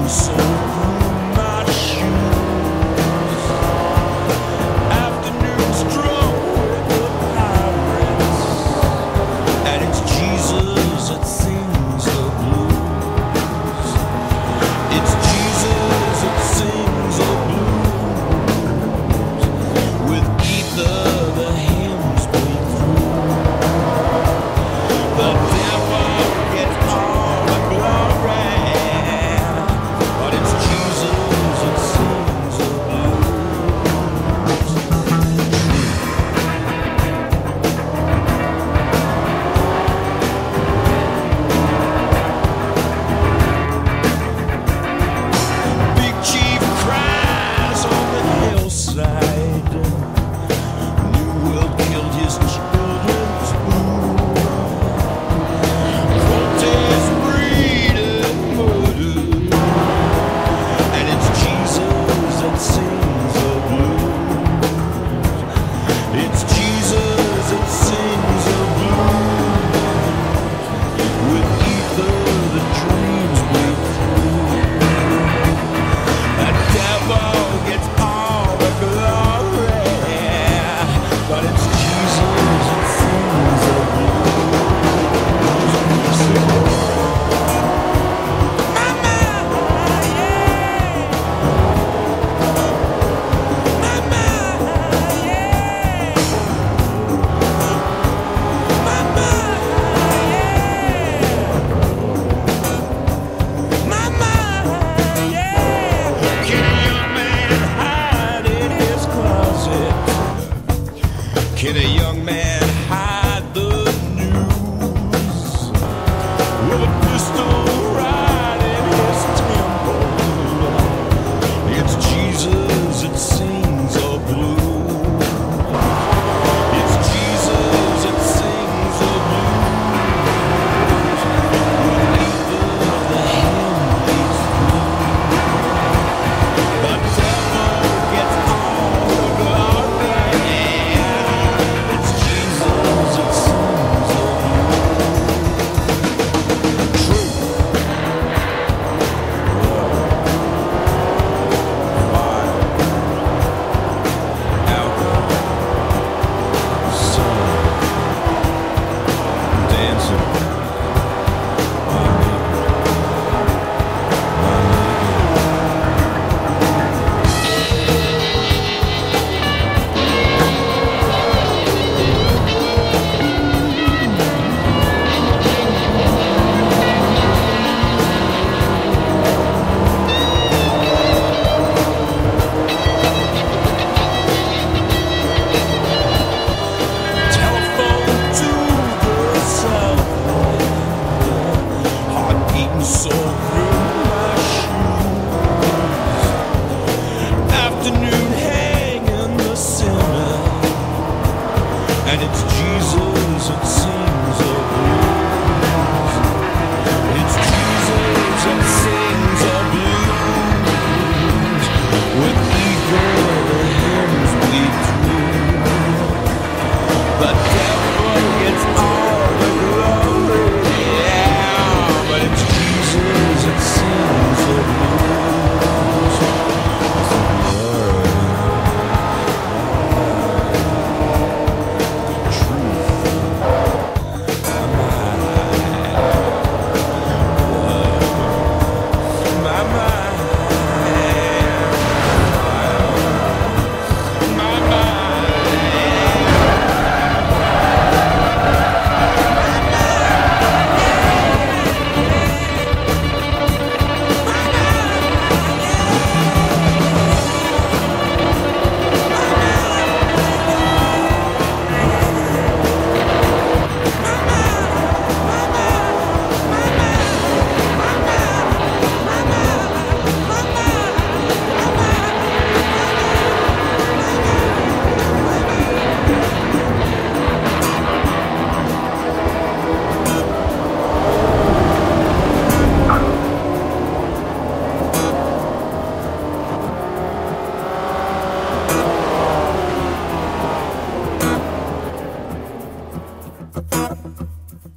so through my shoes. Afternoons drunk with the pirates, and it's Jesus that sings the blues. It's Jesus that sings the blues. With ether the hymns bleed through. The devil gets all the glory, but it's Jesus that sings the blues. Big Chief cries on the hillside. New World killed his children too. Cortez breeded murder, and it's Jesus that sings the blues. It's Jesus that sings the blues. With ether the dreams break through. The devil gets all the glory, but it's Jesus that sings the blues. Mama, yeah. Mama, yeah. Mama, yeah. Mama, yeah. Can a young man hide in his closet? Can a young man hide the news? With a pistol right in his temple, it's Jesus that sings the blues. It's Jesus that sings the blues. With ether the hymn leads through. The devil gets all the glory. It's Jesus that sings the blues. Truth, fire, alcohol, sun, dancing. My nigga, my telephone to the south, heart beating so